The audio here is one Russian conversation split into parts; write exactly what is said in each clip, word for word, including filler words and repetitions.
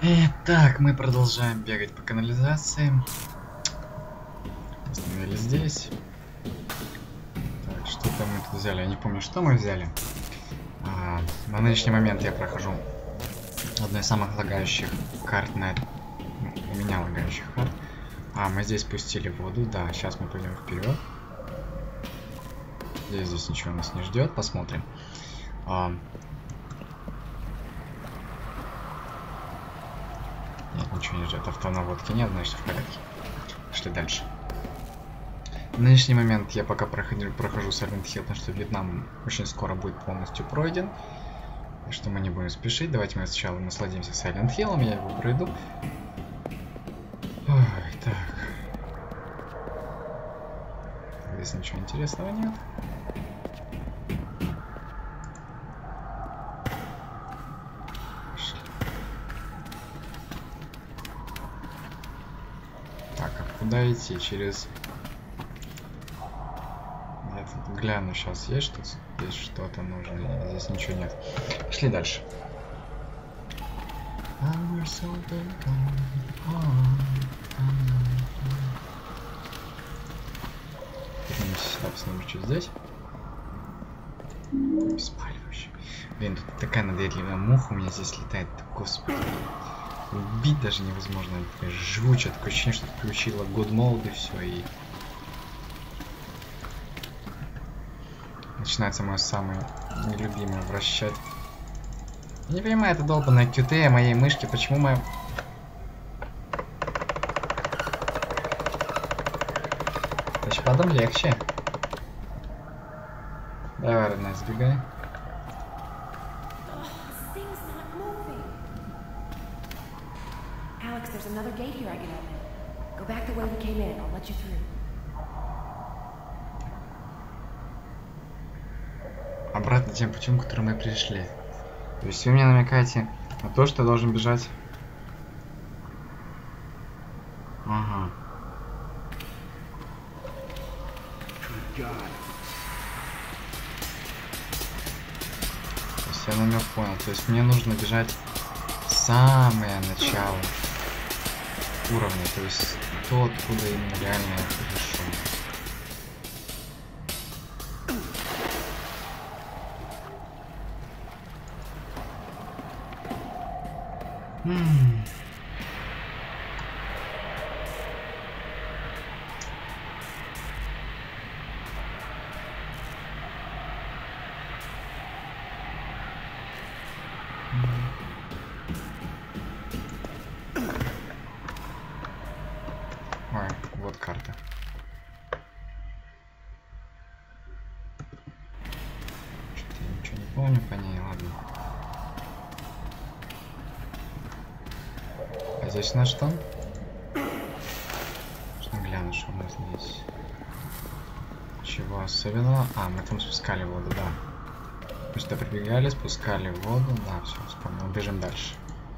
Итак, мы продолжаем бегать по канализации. Остановились здесь. Так, что-то мы тут взяли. Я не помню, что мы взяли. А, на нынешний момент я прохожу одну из самых лагающих карт на... У меня лагающих карт. А, мы здесь пустили воду. Да, сейчас мы пойдем вперед. Здесь, здесь ничего нас не ждет. Посмотрим. А... Нет, ничего не ждет. Автонаводки нет, значит в порядке. Пошли дальше. В нынешний момент я пока проходил, прохожу Silent Hill, потому что Вьетнам очень скоро будет полностью пройден. И что мы не будем спешить. Давайте мы сначала насладимся Silent Hill, я его пройду. Ой, так. Здесь ничего интересного нет. Так, а куда идти? Через... Я тут гляну, сейчас есть что-то? Здесь что-то нужно. Здесь ничего нет. Пошли дальше. Сюда посмотрим, что здесь. Беспалевающий. Блин, тут такая надоедливая муха у меня здесь летает. Господи. Убить даже невозможно. Такая жгучая, такое ощущение, что включила God Mode и все. И... начинается мое самое нелюбимое вращать. Я не понимаю, это долбанное кью ти моей мышки. Почему моя... Тачпадом легче. Давай, родная, сбегай. Alex, there's another gate here I can open. Go back the way we came in. I'll let you through. Обратно тем путем, которым мы пришли. То есть вы мне намекаете на то, что я должен бежать. Ага. То есть я намек понял. То есть мне нужно бежать в самое начало уровня. То есть то, откуда именно реально я пришел. Hmm. Ой, вот карта. Что-то я ничего не помню по ней, ладно. А здесь у нас что? Нужно глянуть, что у нас здесь. Чего особенного? А, мы там спускали воду, да. Мы сюда прибегали, спускали воду. Да, все, вспомнил. Бежим дальше.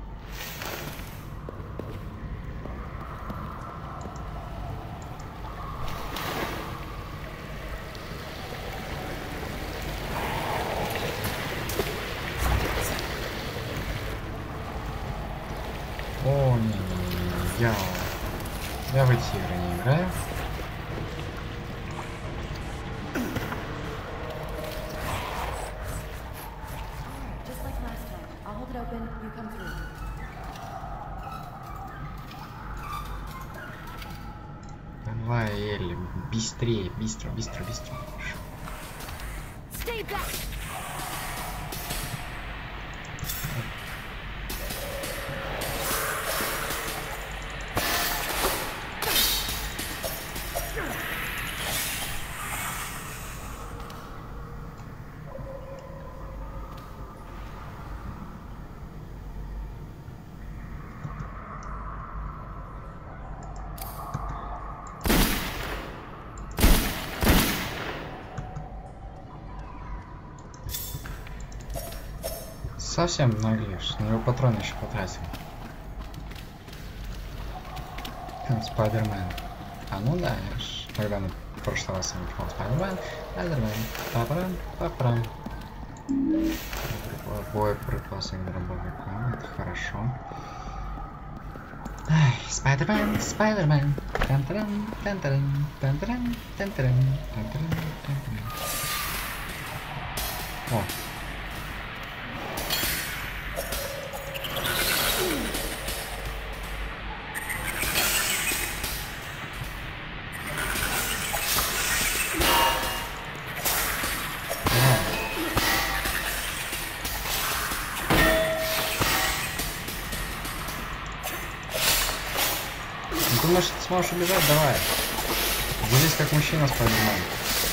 О, не-не-не, я... Я в эти игры не играю. Давай, Элли, быстрее, быстро, быстро, быстро. Совсем наглеешь, на него патроны еще потратил. Спайдермен. А ну да, я ж... Когда мы в прошлый раз я написал Спайдермен, Спайдермен, папрам, папрам. Боеприпасы к дробовикам, это хорошо. Спайдермен, Спайдермен. Тан-таран, тан-таран, тан-таран, тан-таран, тан-таран, тан-таран. О. Думаешь, ты сможешь убежать? Давай. Делись как мужчина, Спайдермен.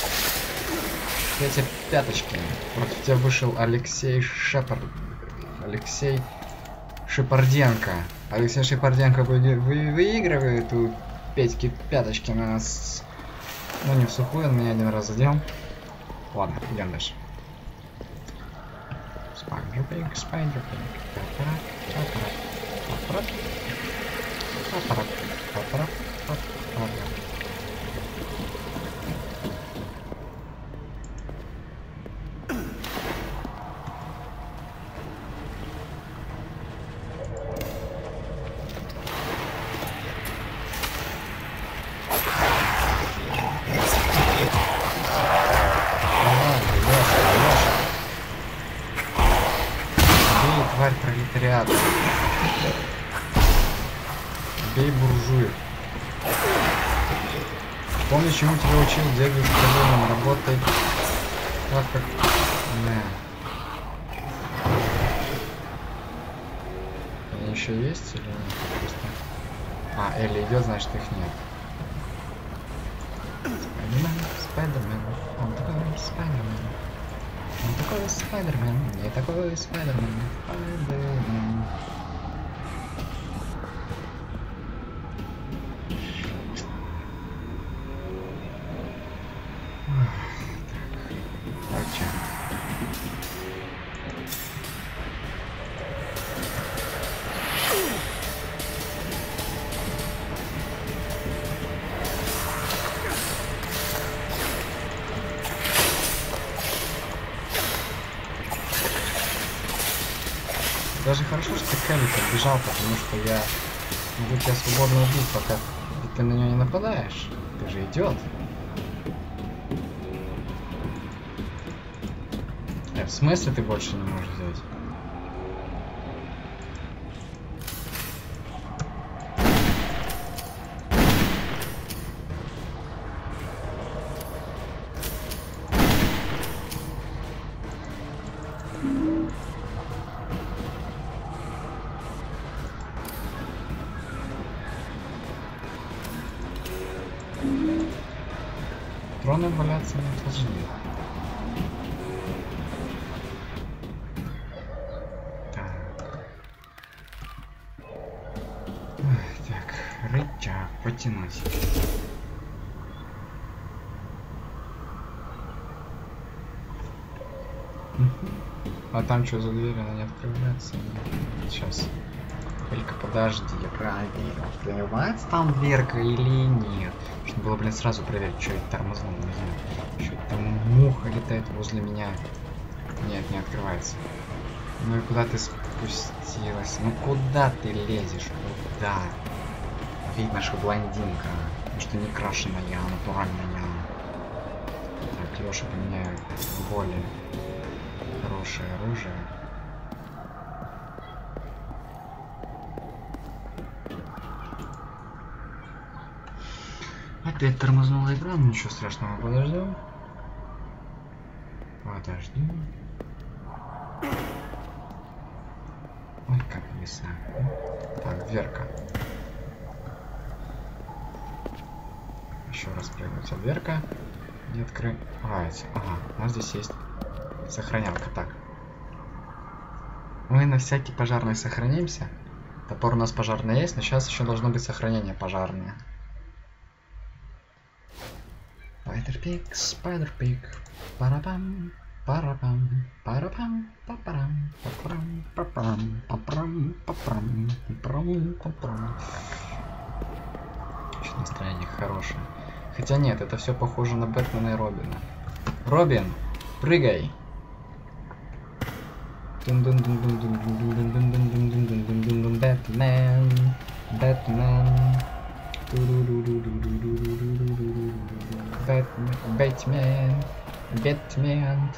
Эти пяточки. Против тебя вышел Алексей Шепард. Алексей Шепарденко. Алексей Шепарденко вы... Вы... выигрывает у Петьки пяточки на нас. Ну не в сухую, он меня один раз задел. Ладно, идем дальше. Спайдерпик, Спайдерпик. Аппарат, аппарат, аппарат. Аппарат, аппарат, аппарат. Тварь пролетариата. Бей буржуев. Помни, чему тебя учил дядя с проблемом. Работай так, как... Не. Они еще есть или нет? Просто... А, Элли идет, значит их нет. Спайдермен, Спайдермен. Он такой Спайдермен. Он такой Спайдермен. Не такой Спайдермен. Спайдермен. Даже хорошо, что Кэллик отбежал, потому что я могу тебя свободно убить, пока ты на него не нападаешь. Ты же идиот. Э, в смысле ты больше не можешь взять? Троны валяться не должны. Так. Так, рычаг потянуть. А там что за дверь? Она не открывается. Сейчас. Только подожди, я проверю, открывается там дверка или нет. Чтобы было, блин, сразу проверить, что это тормознул, не знаю. Что это там муха летает возле меня. Нет, не открывается. Ну и куда ты спустилась? Ну куда ты лезешь? Куда? Видно, что блондинка. Потому что не крашеная, а натуральная. Так, Лёша поменяю более хорошее оружие. Опять тормознула игра, но ничего страшного, подождем. Подождем. Ой, как веса. Так, дверка. Еще раз прыгнуть, а дверка не открывается. Ага, у нас здесь есть сохранялка. Так. Мы на всякий пожарный сохранимся. Топор у нас пожарный есть, но сейчас еще должно быть сохранение пожарное. Спайдерпик, Спайдерпик, парапам, парапам, парапам, папарам, папарам, папарам, папарам, папарам, папарам, папарам. Еще настроение хорошее. Хотя нет, это все похоже на Бэтмена и Робина. Робин, прыгай! Бэтмен. Бэтмен. Бэтмен. Бэтмен.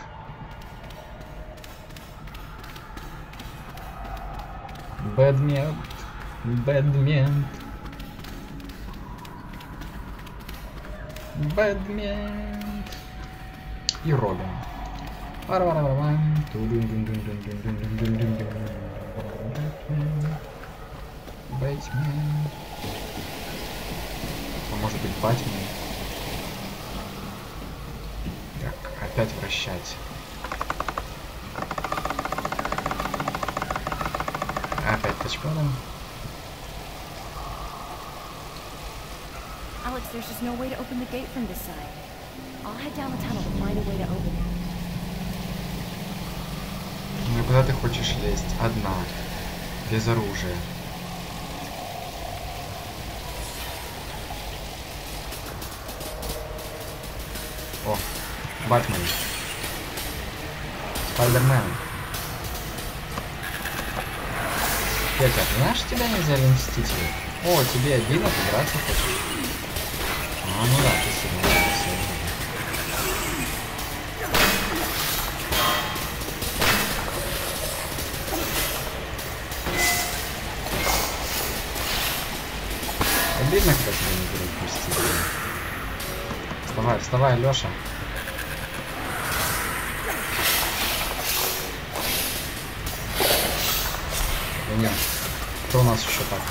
Бэдмен. Бэдмен. Бэдмен. И Робин. Бэтмен. А может быть Бэтмен? Так, опять вращать. Опять тачпадом. Alex, there's just no way to open the gate from this side. I'll head down the tunnel to find a way to open it. Ну куда ты хочешь лезть? Одна. Без оружия. О, Батмен. Спайдермен. Петя, ты знаешь, тебя не взяли Мстители? О, тебе обидно, ты драться хочешь? А, ну да, ты сильно. Обидно, когда тебя не берут Мстители. Вставай, вставай, Лёша. Да нет, кто у нас еще так?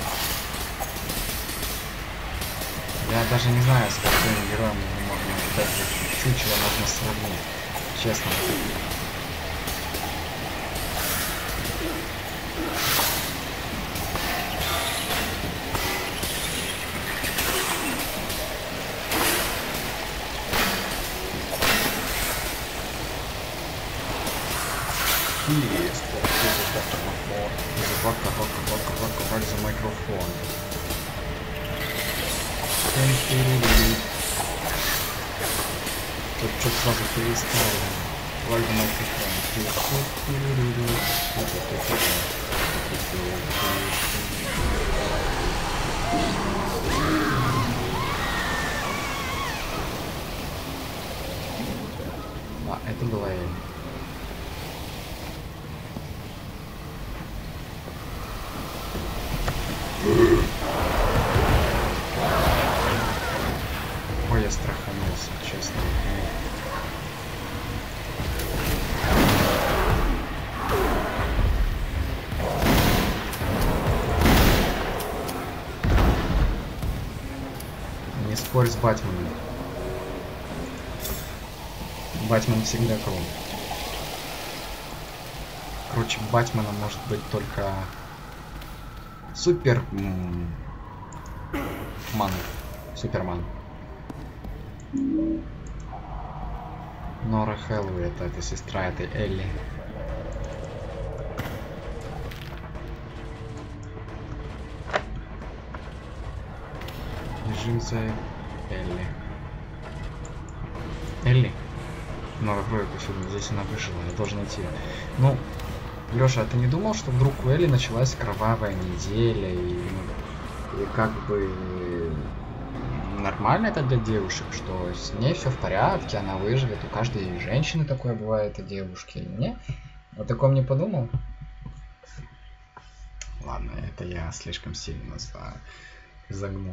Я даже не знаю, с каким героем можно даже чучело можно сравнить. Честно. Есть, вака, вака, вака, вака, вака за микрофон. Тут что-то сразу переставили. Вака за микрофон. А, это была я. Ой, я страханулся, честно. Не спорь с Батманом. Батман всегда крут. Короче, Батманом может быть только Супер... Ман. Суперман. Нора Хэллоуи, это, это сестра этой Элли. Бежим за Элли. Элли? Нора Хэллоуи повсюду, здесь она выжила, я должен идти. Ну, Лёша, а ты не думал, что вдруг у Элли началась кровавая неделя и, и как бы нормально это для девушек, что с ней все в порядке, она выживет, у каждой женщины такое бывает, и девушки. Не? О таком не подумал? Ладно, это я слишком сильно за... загнул.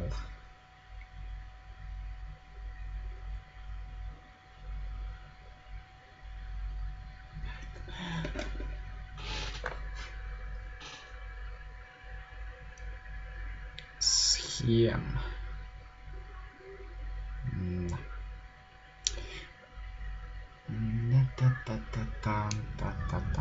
Схем. Та-та-та-та-та-та-та.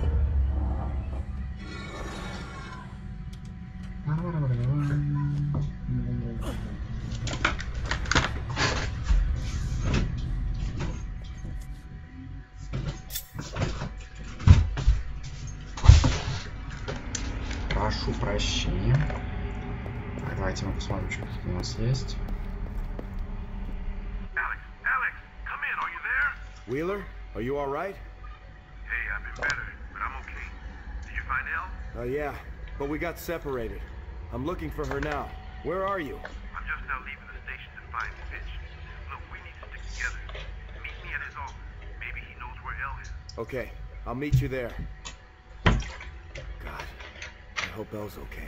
Прошу прощения. Так, давайте мы посмотрим, что тут у нас есть. Wheeler, are you all right? Hey, I've been better, but I'm okay. Did you find Elle? Uh, yeah, but we got separated. I'm looking for her now. Where are you? I'm just now leaving the station to find Fitch. Look, we need to stick together. Meet me at his office. Maybe he knows where Elle is. Okay, I'll meet you there. God, I hope Elle's okay.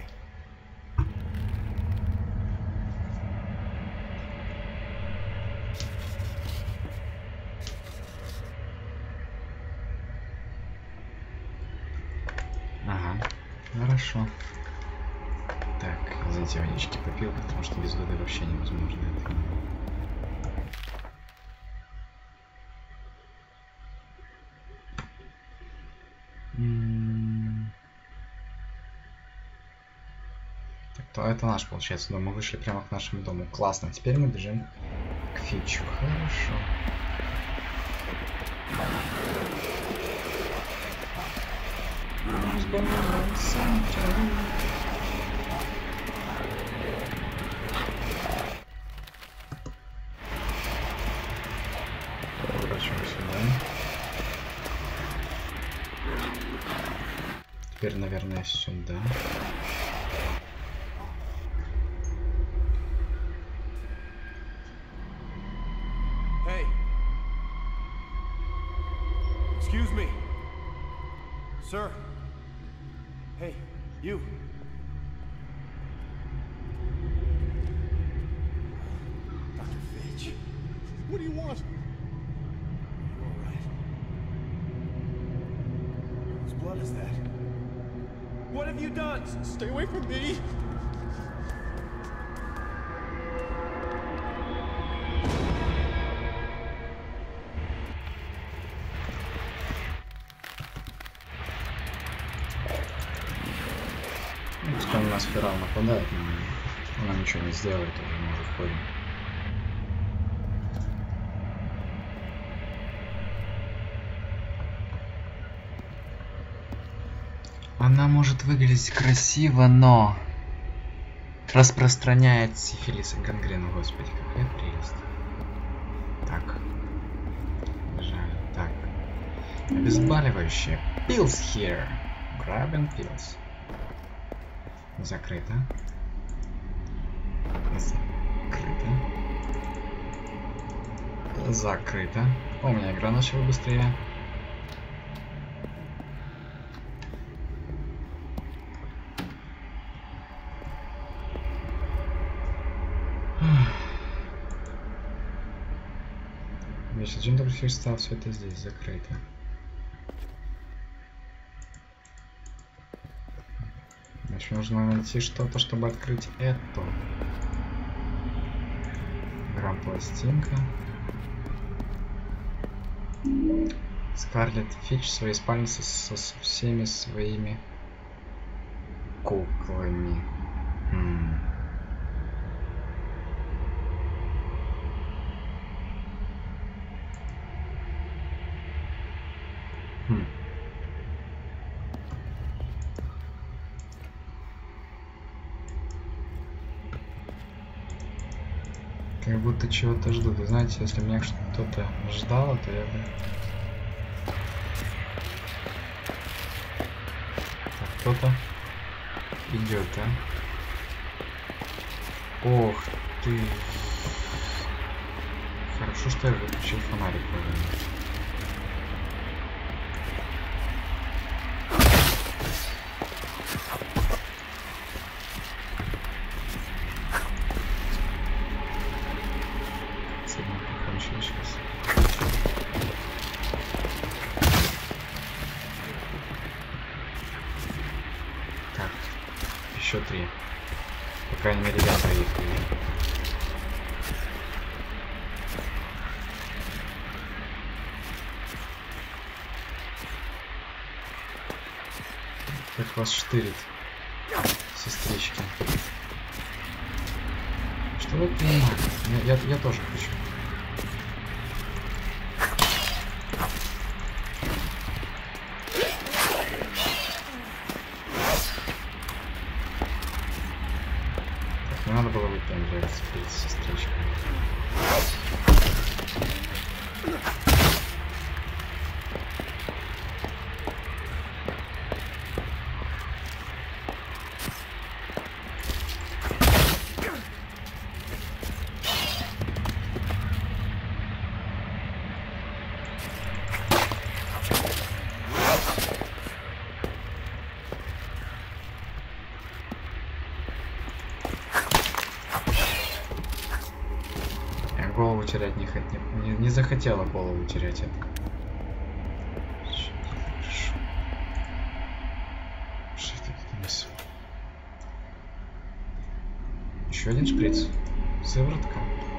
Ага, хорошо. Так, извините, водички попил, потому что без воды вообще невозможно это. М-м-м. Так, то это наш, получается, дом. Мы вышли прямо к нашему дому. Классно. Теперь мы бежим к Фитчу. Хорошо. Поворачиваем сюда. Теперь, наверное, сюда. Hey. Excuse me. Sir. Hey, you. Doctor Fitch. What do you want? You all right? Whose blood is that? What have you done? S- stay away from me. Пускай у нас Феррал нападает, но она ничего не сделает, уже мы уже ходим. Она может выглядеть красиво, но распространяет сифилис и гангрену, господи, какая прелесть. Так. Жаль. Так. Обезболивающее. Pills here. Grabbing pills. Закрыто. Закрыто. Закрыто. О, у меня игра начала быстрее. Значит, зачем ты прочитал все это здесь? Закрыто. Значит, нужно найти что-то, чтобы открыть это. Грамм-пластинка. Скарлетт Фитч в своей спальне со, со, со всеми своими куклами. М-м. Хм. Как будто чего-то жду. Вы знаете, если меня что-то ждало, то я бы... Так, кто-то идет, а? Ох ты! Хорошо, что я выключил фонарик вовремя. Еще три. По крайней мере, я троих вижу. Как вас штырит, сестрички. Что вы понимаете? Я, я, я тоже хочу. Не надо было выпендриваться перед сестричкой. голову терять не, хот... не, не захотела голову терять это. Что это у нас? Еще один шприц. Сыворотка.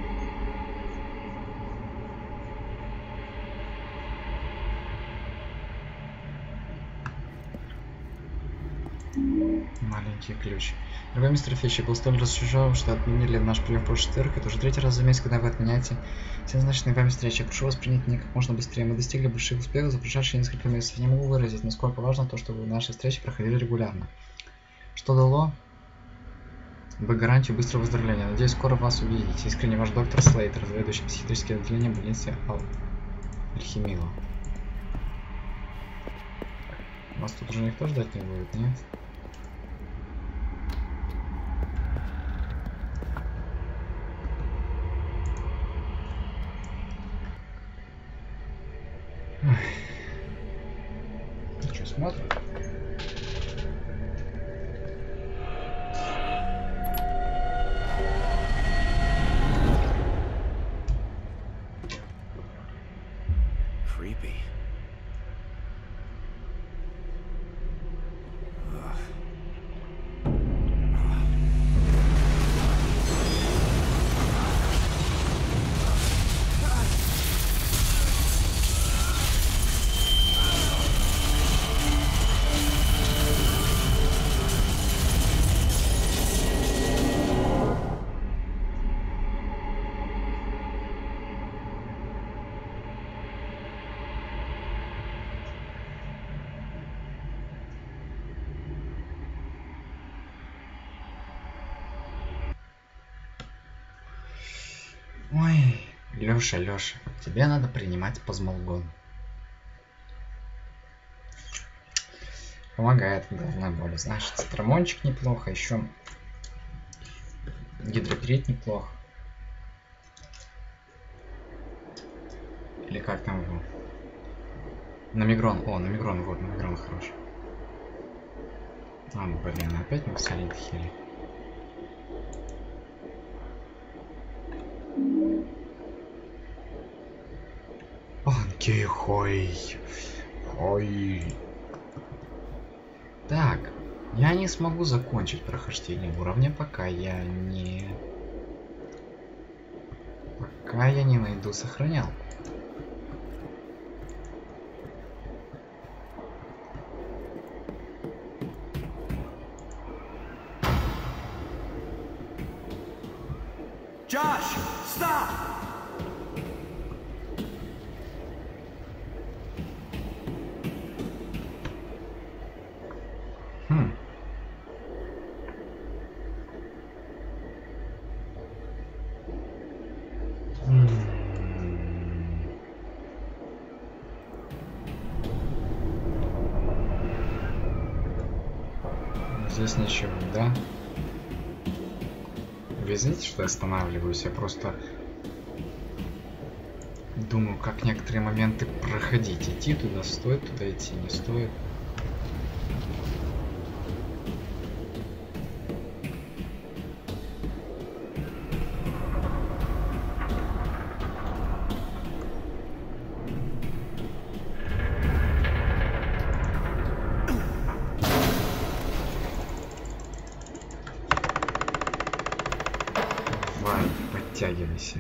Маленький ключ. Дорогой мистер Фич, я был столь разочарован, что отменили наш прием в прошлый четверг. Это уже третий раз за месяц, когда вы отменяете все назначенные вами встречи. Я прошу вас принять меня как можно быстрее. Мы достигли больших успехов за прошедшие несколько месяцев. Не могу выразить, насколько важно то, чтобы наши встречи проходили регулярно. Что дало бы гарантию быстрого выздоровления. Надеюсь, скоро вас увидеть. Искренне ваш доктор Слейтер, заведующий психиатрическим отделением больницы Ал... Альхимила. Вас тут уже никто ждать не будет, нет? Что, смотрим? Creepy. Ой, Лёша, Лёша, тебе надо принимать позмолгон. Помогает от головной боли. Знаешь, цитрамончик неплохо, еще гидроперит неплохо. Или как там его? Намигрон. О, намигрон, вот, намигрон хороший. А, блин, опять Максолит хили. Антихой. Ой. Так, я не смогу закончить прохождение уровня, пока я не... Пока я не найду сохранялку. Josh, stop! Хм. Здесь ничего, да? Вы извините, что я останавливаюсь, я просто думаю, как некоторые моменты проходить. Идти туда стоит, туда идти не стоит. Давай, подтягивайся.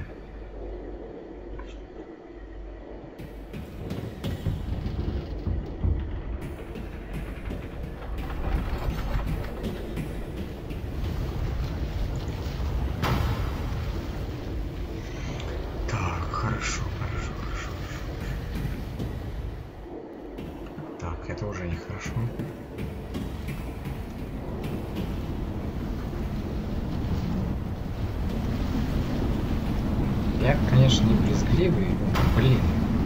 Так, хорошо, хорошо, хорошо. Так, это уже нехорошо. Я, конечно, не брезгливый, но, блин.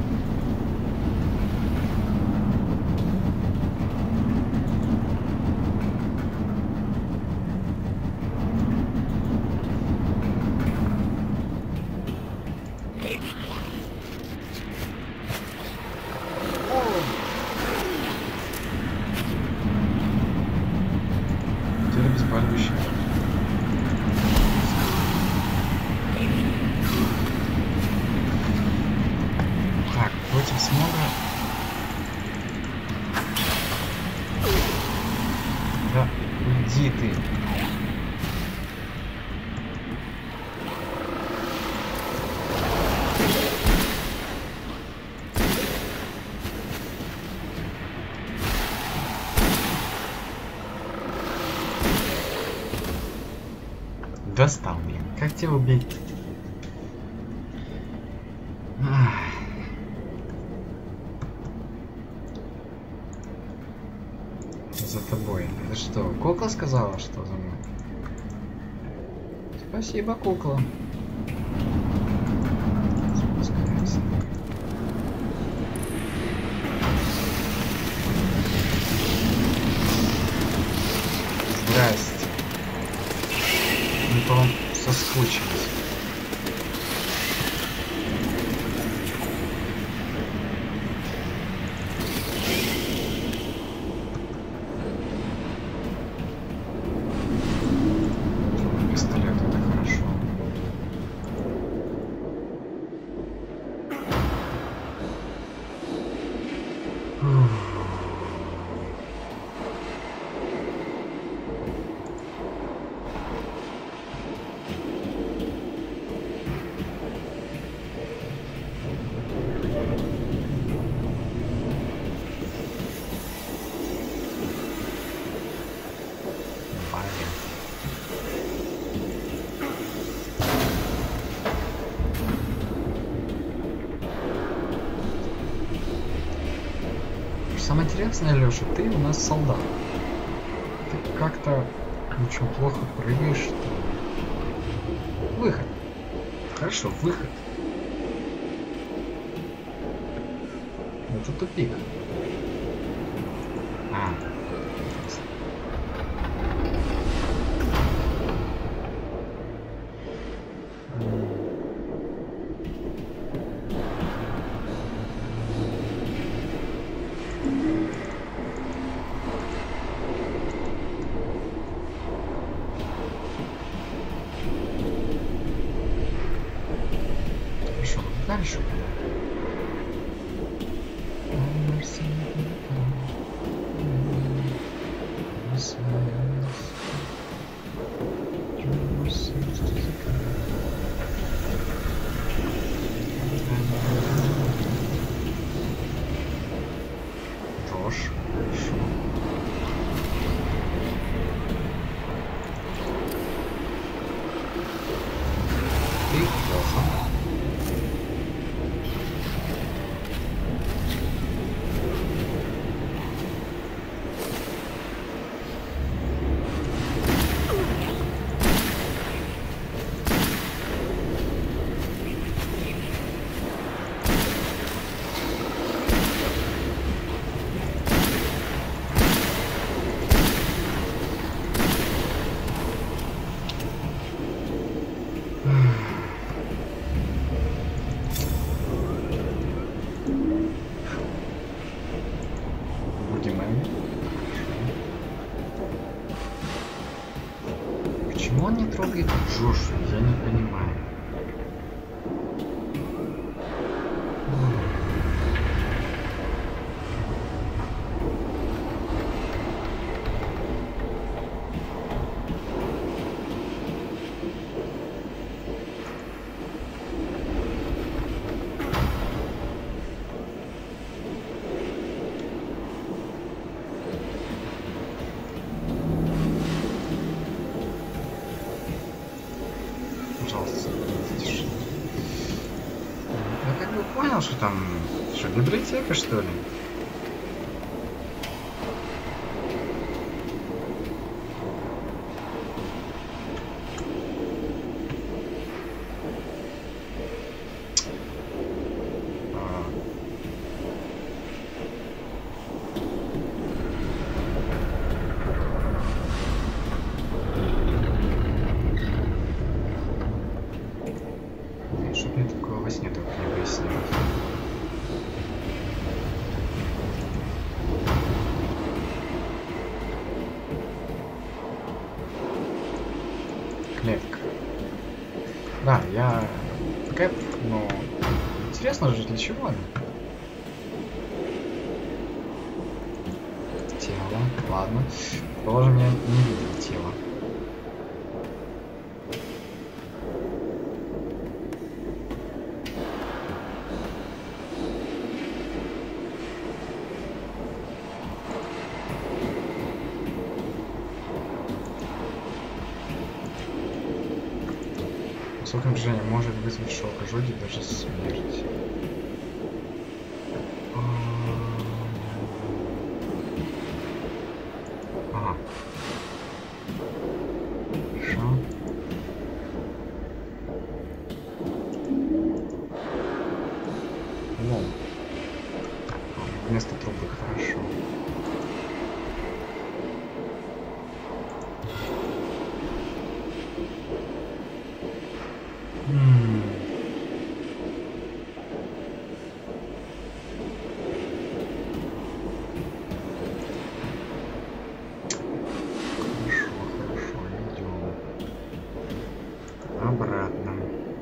Ты обезболивающий. Достал, блин. Как тебя убить? Ах. За тобой. Это что, кукла сказала, что за мной? Спасибо, кукла. Спускаемся. Здрасте. Мы по вам соскучились. Пистолет, это хорошо. Самое интересное, Леша, ты у нас солдат. Ты как-то очень плохо прыгаешь, что ли. Выход. Хорошо, выход. Это тупик. А. Хорошо, дальше. Дрожь. Хорошо. Ты плохо. Бугимен. Почему он не трогает Джошу? Я не понимаю. Пожалуйста, тише. Я как бы понял, что там... Что, библиотека, что ли? А. Чтоб мне такого во сне только не выяснилось. Клетка. Да, я Кэп, но интересно же, для чего она? Тело, ладно. Положим, я не видел тело. Высокое напряжение может вызвать шок, ожоги, даже смерть. Ага. Хорошо. Лом. Вместо трубы, хорошо. М-м. Хорошо, хорошо, идем. Обратно.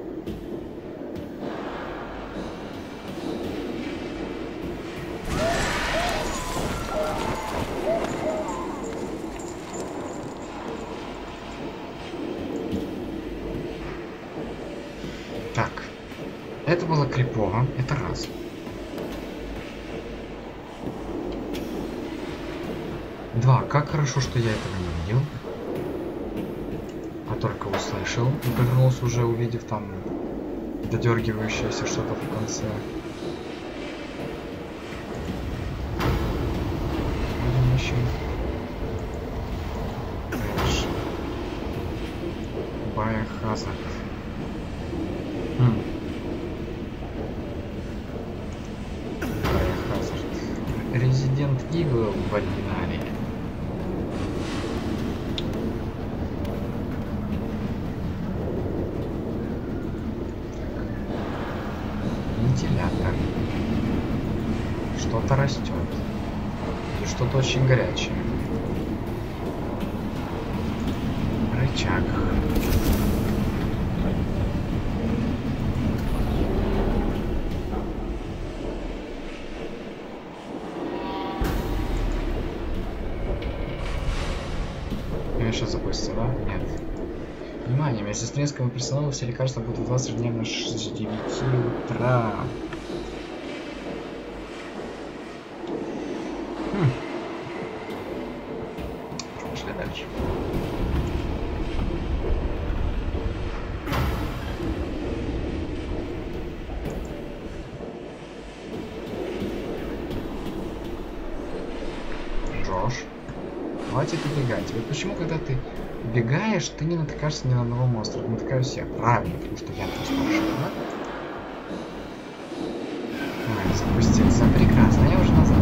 Так, это было крипово, это раз. Два, как хорошо, что я этого не видел, а только услышал и повернулся уже, увидев там додергивающееся что-то в конце. Один еще. Дальше. Biohazard. Хм. Biohazard. Resident Evil в оригинале. Вентилятор. Что-то растет. И что-то очень горячее. Рычаг. Я сейчас запустил, да? Нет. Внимание, вместе с тренинговым персоналом все лекарства будут у вас ежедневно с девяти утра. Хм. Пошли дальше. Джош. Хватит убегать. Вот почему, когда ты убегаешь, ты не натыкаешься ни на одного монстра. Ты натыкаешься я. Правильно, потому что я там спрашиваю, да? А, запустился. Прекрасно, я уже назад.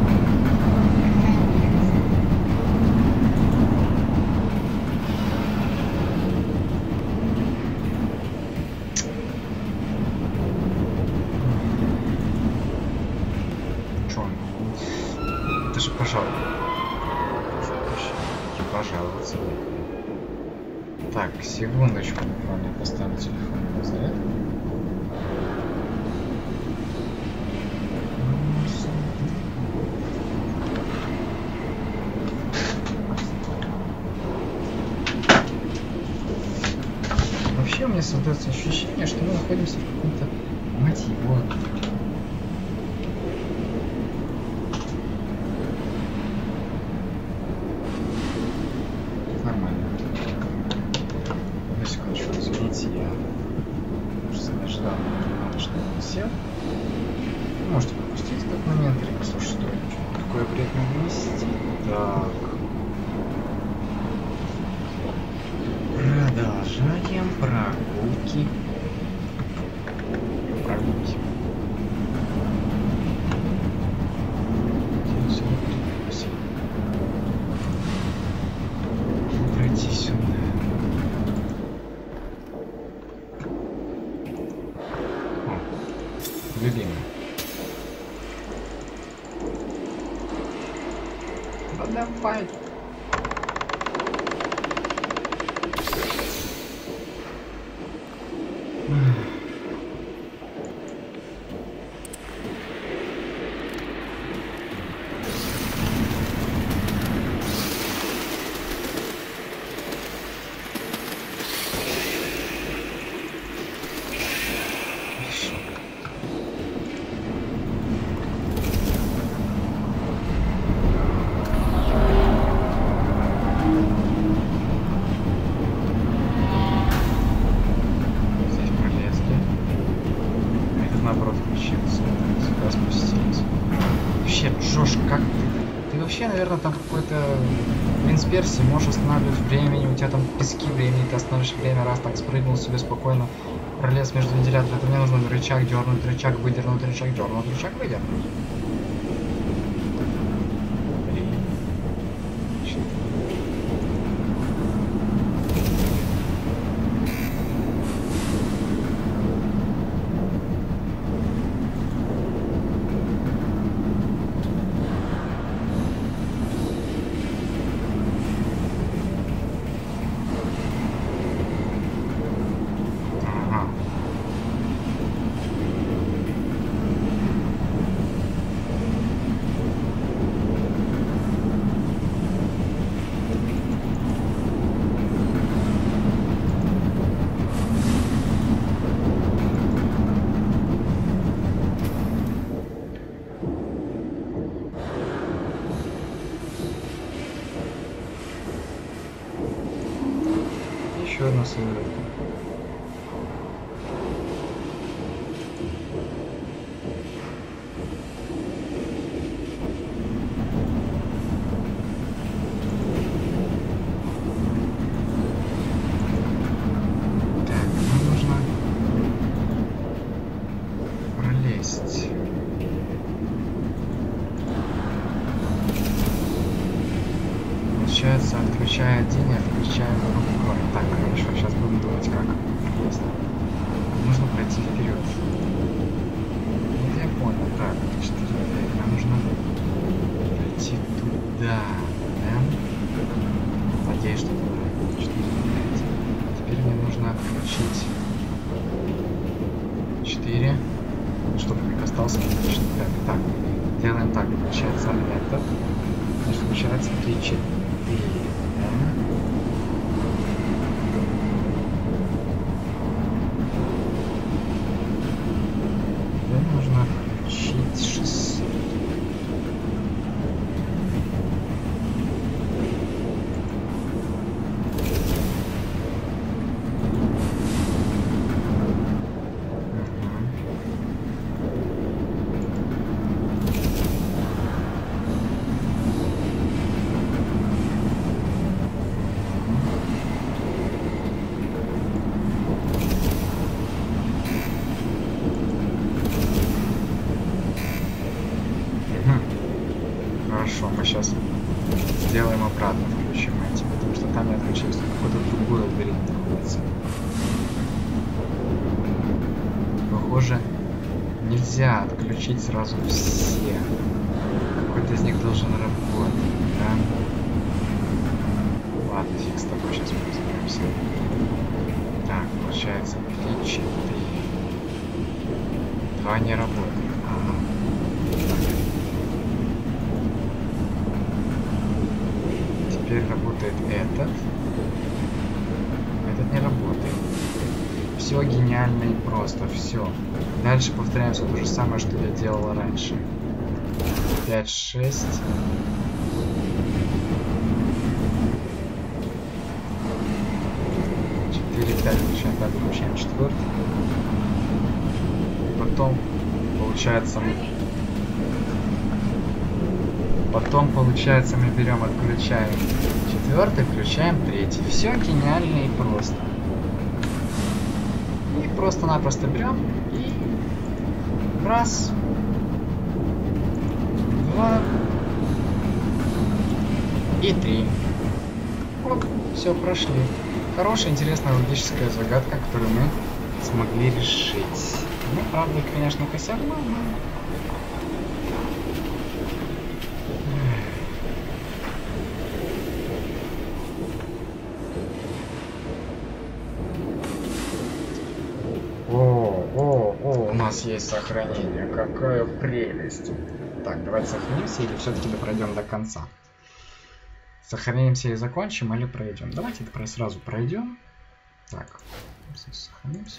Чё он? Это же пожалуйста. Пожаловаться. Так, секундочку, буквально поставлю телефон на заряд. Вообще у меня создается ощущение, что мы находимся в каком-то, мать его, можете пропустить этот момент или послушать, что такое приятно вместе. Так. Продолжаем прогулки. Прогулки. Пройти сюда. О, любимый. Давай. наверное, там какой-то принц Персии, можешь останавливать времени, у тебя там пески времени, ты остановишь время, раз так спрыгнул себе спокойно, пролез между вентиляторами. Это мне нужно рычаг дернуть, рычаг выдернуть, рычаг дернуть, рычаг выдернуть. Еще одна сыворотка. Так, нам нужно пролезть. Получается, отключая один и отключая другой. Так, хорошо, сейчас будем думать, как пролезть. Нужно пройти вперед. Вот я понял. Так, четыре. Нам нужно пройти туда, да? Надеюсь, что туда. четыре, пять. Теперь мне нужно отключить четыре. Чтобы не остался четыре. Так, делаем так. Включается этот. Значит, включается три, четыре. Нужно включить шестьсот. Хорошо, мы сейчас сделаем обратно, включим эти, потому что там я отключился, какой-то другой алгоритм находится. Похоже, нельзя отключить сразу все. Какой-то из них должен работать, да? Ладно, фиг с тобой, сейчас мы разберемся. Так, получается три, четыре. Два не работают. Ага. Теперь работает этот. Этот не работает. Все гениально и просто. Все. Дальше повторяем все то же самое, что я делал раньше. пять, шесть. четыре, пять. Включаем пятый, включаем четвертый. Потом получается мы... Потом, получается, мы берем, отключаем четвертый, включаем третий. Все гениально и просто. И просто-напросто берем и раз, два и три. Вот, все, прошли. Хорошая, интересная логическая загадка, которую мы смогли решить. Ну, правда, конечно, косяк, но... У нас есть сохранение, какая прелесть. Так, давайте сохранимся или все-таки пройдем до конца. Сохранимся и закончим, или пройдем. Давайте это сразу пройдем. Так, сохранимся.